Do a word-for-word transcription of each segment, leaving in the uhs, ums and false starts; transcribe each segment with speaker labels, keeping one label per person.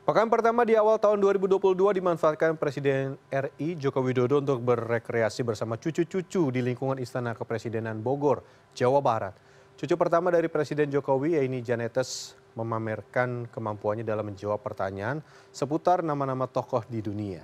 Speaker 1: Pekan pertama di awal tahun dua ribu dua puluh dua dimanfaatkan Presiden R I Joko Widodo untuk berrekreasi bersama cucu-cucu di lingkungan Istana Kepresidenan Bogor, Jawa Barat. Cucu pertama dari Presiden Jokowi, Yeni Janetes, memamerkan kemampuannya dalam menjawab pertanyaan seputar nama-nama tokoh di dunia.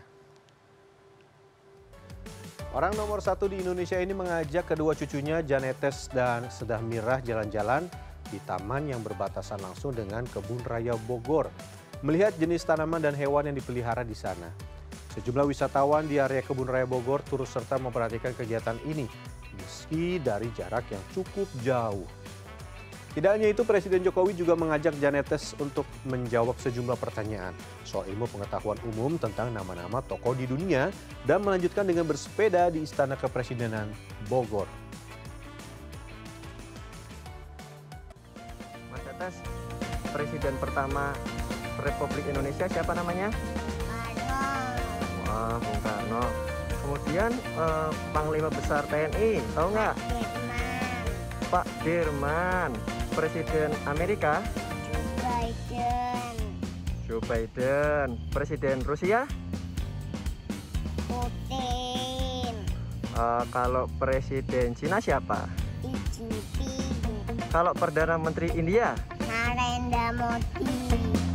Speaker 1: Orang nomor satu di Indonesia ini mengajak kedua cucunya Janetes dan Sedah Mirah jalan-jalan di taman yang berbatasan langsung dengan Kebun Raya Bogor, melihat jenis tanaman dan hewan yang dipelihara di sana. Sejumlah wisatawan di area Kebun Raya Bogor turut serta memperhatikan kegiatan ini, meski dari jarak yang cukup jauh. Tidak hanya itu, Presiden Jokowi juga mengajak Janetes untuk menjawab sejumlah pertanyaan soal ilmu pengetahuan umum tentang nama-nama tokoh di dunia dan melanjutkan dengan bersepeda di Istana Kepresidenan Bogor.
Speaker 2: Mas Janetes, Presiden pertama Republik Indonesia siapa namanya?
Speaker 3: Karno.
Speaker 2: Wah, Bung Karno. Kemudian eh, Panglima Besar T N I, tahu nggak?
Speaker 3: Firman.
Speaker 2: Pak Dirman. Presiden Amerika?
Speaker 3: Joe Biden.
Speaker 2: Joe Biden. Presiden Rusia?
Speaker 3: Putin.
Speaker 2: Eh, kalau Presiden Cina siapa?
Speaker 3: Xi Jinping.
Speaker 2: Kalau Perdana Menteri India?
Speaker 3: Narendra Modi.